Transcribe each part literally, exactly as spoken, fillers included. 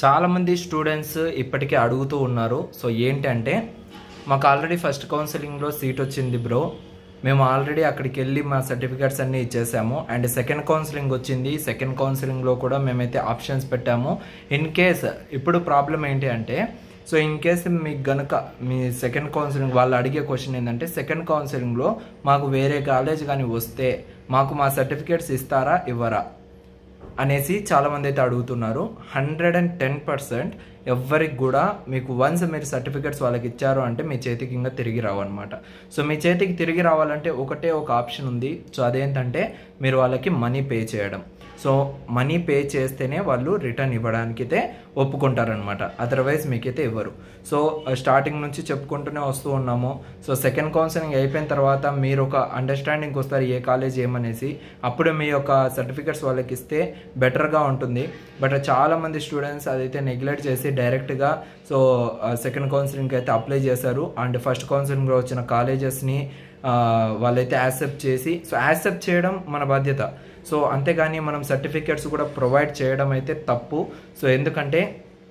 చాలామంది స్టూడెంట్స్ ఇప్పటికే అడుగుతూ ఉన్నారు. సో ఏంటంటే మాకు ఆల్రెడీ ఫస్ట్ కౌన్సిలింగ్లో సీట్ వచ్చింది బ్రో, మేము ఆల్రెడీ అక్కడికి వెళ్ళి మా సర్టిఫికేట్స్ అన్నీ ఇచ్చేసాము. అండ్ సెకండ్ కౌన్సిలింగ్ వచ్చింది, సెకండ్ కౌన్సిలింగ్లో కూడా మేమైతే ఆప్షన్స్ పెట్టాము. ఇన్ కేస్ ఇప్పుడు ప్రాబ్లం ఏంటి అంటే, సో ఇన్ కేస్ మీకు గనుక మీ సెకండ్ కౌన్సిలింగ్ వాళ్ళు అడిగే క్వశ్చన్ ఏంటంటే, సెకండ్ కౌన్సిలింగ్లో మాకు వేరే కాలేజ్ కానీ వస్తే మాకు మా సర్టిఫికేట్స్ ఇస్తారా ఇవ్వరా అనేసి చాలామంది అయితే అడుగుతున్నారు. హండ్రెడ్ అండ్ టెన్ పర్సెంట్ ఎవరికి కూడా మీకు వన్స్ మీరు సర్టిఫికేట్స్ వాళ్ళకి ఇచ్చారు అంటే మీ చేతికి ఇంకా తిరిగి రావన్నమాట. సో మీ చేతికి తిరిగి రావాలంటే ఒకటే ఒక ఆప్షన్ ఉంది. సో అదేంటంటే మీరు వాళ్ళకి మనీ పే చేయడం. సో మనీ పే చేస్తేనే వాళ్ళు రిటర్న్ ఇవ్వడానికైతే ఒప్పుకుంటారనమాట, అదర్వైజ్ మీకైతే ఇవ్వరు. సో స్టార్టింగ్ నుంచి చెప్పుకుంటూనే వస్తూ ఉన్నాము. సో సెకండ్ కౌన్సిలింగ్ అయిపోయిన తర్వాత మీరు ఒక అండర్స్టాండింగ్కి వస్తారు ఏ కాలేజ్ ఏమనేసి, అప్పుడు మీ యొక్క సర్టిఫికేట్స్ వాళ్ళకి ఇస్తే బెటర్గా ఉంటుంది. బట్ చాలామంది స్టూడెంట్స్ అదైతే నెగ్లెక్ట్ చేసి డైరెక్ట్గా సో సెకండ్ కౌన్సిలింగ్కి అయితే అప్లై చేశారు. అండ్ ఫస్ట్ కౌన్సిలింగ్లో వచ్చిన కాలేజెస్ని వాళ్ళైతే యాక్సెప్ట్ చేసి, సో యాక్సెప్ట్ చేయడం మన బాధ్యత. సో అంతేగాని మనం సర్టిఫికేట్స్ కూడా ప్రొవైడ్ చేయడం అయితే తప్పు. సో ఎందుకంటే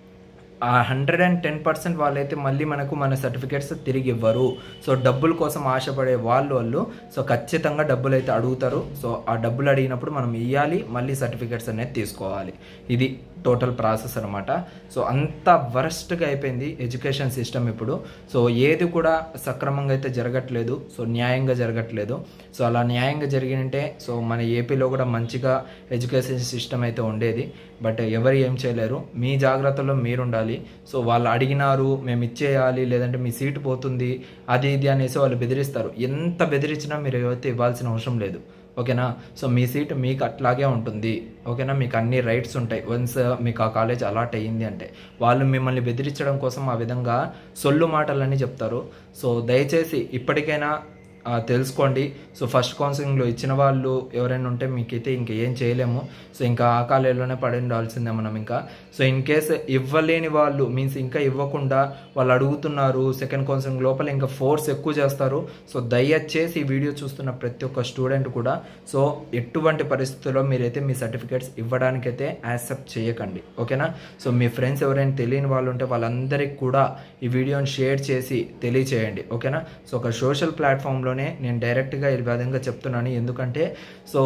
ఆ హండ్రెడ్ అండ్ టెన్ పర్సెంట్ వాళ్ళైతే మళ్ళీ మనకు మన సర్టిఫికేట్స్ తిరిగి ఇవ్వరు. సో డబ్బుల కోసం ఆశపడే వాళ్ళు వాళ్ళు సో ఖచ్చితంగా డబ్బులు అయితే అడుగుతారు. సో ఆ డబ్బులు అడిగినప్పుడు మనం ఇవ్వాలి, మళ్ళీ సర్టిఫికేట్స్ అనేది తీసుకోవాలి. ఇది టోటల్ ప్రాసెస్ అనమాట. సో అంత వరస్ట్గా అయిపోయింది ఎడ్యుకేషన్ సిస్టమ్ ఇప్పుడు. సో ఏది కూడా సక్రమంగా అయితే జరగట్లేదు, సో న్యాయంగా జరగట్లేదు. సో అలా న్యాయంగా జరిగినంటే సో మన ఏపీలో కూడా మంచిగా ఎడ్యుకేషన్ సిస్టమ్ అయితే ఉండేది. బట్ ఎవరు ఏం చేయలేరు, మీ జాగ్రత్తలో మీరు ఉండాలి. సో వాళ్ళు అడిగినారు మేము ఇచ్చేయాలి, లేదంటే మీ సీటు పోతుంది అది ఇది అనేసి వాళ్ళు బెదిరిస్తారు. ఎంత బెదిరించినా మీరు అయితే ఇవ్వాల్సిన అవసరం లేదు, ఓకేనా. సో మీ సీట్ మీకు అట్లాగే ఉంటుంది, ఓకేనా. మీకు అన్ని రైట్స్ ఉంటాయి వన్స్ మీకు ఆ కాలేజ్ అలాట్ అయ్యింది అంటే. వాళ్ళు మిమ్మల్ని బెదిరించడం కోసం ఆ విధంగా సొల్లు మాటలన్నీ చెప్తారు. సో దయచేసి ఇప్పటికైనా తెలుసుకోండి. సో ఫస్ట్ కౌన్సిలింగ్లో ఇచ్చిన వాళ్ళు ఎవరైనా ఉంటే మీకైతే ఇంకా ఏం చేయలేము. సో ఇంకా ఆ కాలేజీలోనే పడి ఉండాల్సిందే మనం ఇంకా. సో ఇన్ కేస్ ఇవ్వలేని వాళ్ళు మీన్స్ ఇంకా ఇవ్వకుండా వాళ్ళు అడుగుతున్నారు సెకండ్ కౌన్సిలింగ్ లోపల ఇంకా ఫోర్స్ ఎక్కువ చేస్తారు. సో దయచేసి ఈ వీడియో చూస్తున్న ప్రతి ఒక్క స్టూడెంట్ కూడా సో ఎటువంటి పరిస్థితుల్లో మీరైతే మీ సర్టిఫికేట్స్ ఇవ్వడానికైతే యాక్సెప్ట్ చేయకండి, ఓకేనా. సో మీ ఫ్రెండ్స్ ఎవరైనా తెలియని వాళ్ళు ఉంటే వాళ్ళందరికీ కూడా ఈ వీడియోని షేర్ చేసి తెలియచేయండి, ఓకేనా. సో ఒక సోషల్ ప్లాట్ఫామ్లో నేను డైరెక్ట్గా ఈ విధంగా చెప్తున్నాను. ఎందుకంటే సో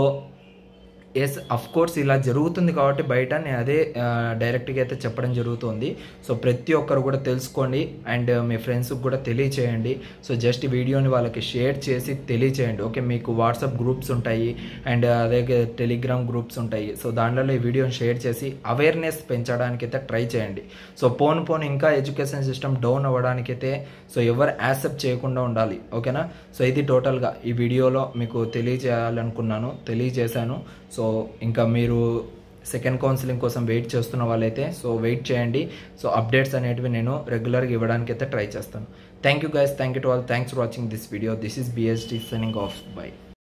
ఎస్ అఫ్ కోర్స్ ఇలా జరుగుతుంది కాబట్టి బయట నేను అదే డైరెక్ట్గా అయితే చెప్పడం జరుగుతుంది. సో ప్రతి ఒక్కరు కూడా తెలుసుకోండి అండ్ మీ ఫ్రెండ్స్కి కూడా తెలియచేయండి. సో జస్ట్ ఈ వీడియోని వాళ్ళకి షేర్ చేసి తెలియచేయండి, ఓకే. మీకు వాట్సాప్ గ్రూప్స్ ఉంటాయి అండ్ అదే టెలిగ్రామ్ గ్రూప్స్ ఉంటాయి. సో దాంట్లో ఈ వీడియోని షేర్ చేసి అవేర్నెస్ పెంచడానికైతే ట్రై చేయండి. సో పోను పోను ఇంకా ఎడ్యుకేషన్ సిస్టమ్ డౌన్ అవ్వడానికైతే సో ఎవరు యాక్సెప్ట్ చేయకుండా ఉండాలి, ఓకేనా. సో ఇది టోటల్గా ఈ వీడియోలో మీకు తెలియజేయాలనుకున్నాను, తెలియజేశాను. సో ఇంకా మీరు సెకండ్ కౌన్సిలింగ్ కోసం వెయిట్ చేస్తున్న వాళ్ళైతే సో వెయిట్ చేయండి. సో అప్డేట్స్ అనేటివి నేను రెగ్యులర్గా ఇవ్వడానికి అయితే ట్రై చేస్తాను. Thank you guys, thank you to all, thanks for watching this video. This is BST signing off, by.